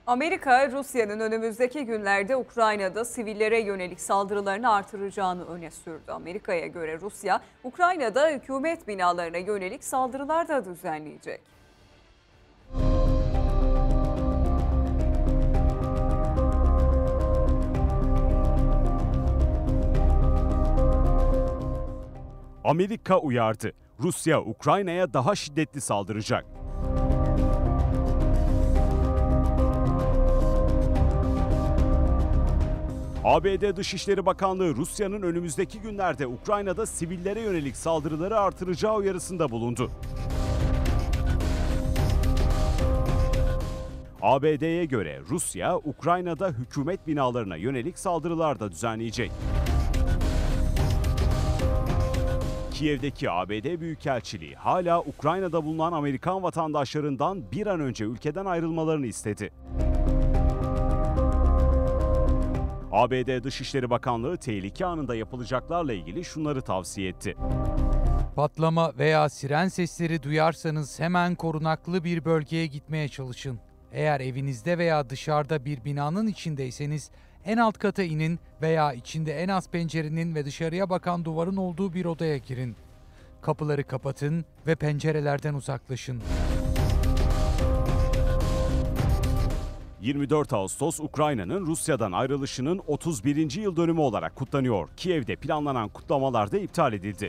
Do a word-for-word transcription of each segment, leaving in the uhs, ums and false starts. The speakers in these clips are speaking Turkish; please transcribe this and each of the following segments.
Amerika, Rusya'nın önümüzdeki günlerde Ukrayna'da sivillere yönelik saldırılarını artıracağını öne sürdü. Amerika'ya göre Rusya, Ukrayna'da hükümet binalarına yönelik saldırılar da düzenleyecek. Amerika uyardı. Rusya, Ukrayna'ya daha şiddetli saldıracak. A B D Dışişleri Bakanlığı Rusya'nın önümüzdeki günlerde Ukrayna'da sivillere yönelik saldırıları artıracağı uyarısında bulundu. A B D'ye göre Rusya, Ukrayna'da hükümet binalarına yönelik saldırılar da düzenleyecek. Kiev'deki A B D Büyükelçiliği hala Ukrayna'da bulunan Amerikan vatandaşlarından bir an önce ülkeden ayrılmalarını istedi. A B D Dışişleri Bakanlığı tehlike anında yapılacaklarla ilgili şunları tavsiye etti. Patlama veya siren sesleri duyarsanız hemen korunaklı bir bölgeye gitmeye çalışın. Eğer evinizde veya dışarıda bir binanın içindeyseniz en alt kata inin veya içinde en az pencerenin ve dışarıya bakan duvarın olduğu bir odaya girin. Kapıları kapatın ve pencerelerden uzaklaşın. yirmi dört Ağustos Ukrayna'nın Rusya'dan ayrılışının otuz birinci yıl dönümü olarak kutlanıyor. Kiev'de planlanan kutlamalar da iptal edildi.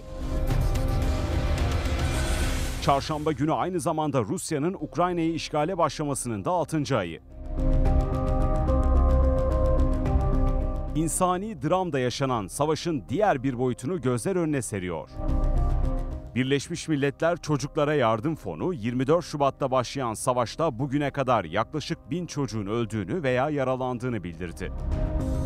Çarşamba günü aynı zamanda Rusya'nın Ukrayna'yı işgale başlamasının da altıncı ayı. İnsani dramda yaşanan savaşın diğer bir boyutunu gözler önüne seriyor. Birleşmiş Milletler Çocuklara Yardım Fonu yirmi dört Şubat'ta başlayan savaşta bugüne kadar yaklaşık bin çocuğun öldüğünü veya yaralandığını bildirdi.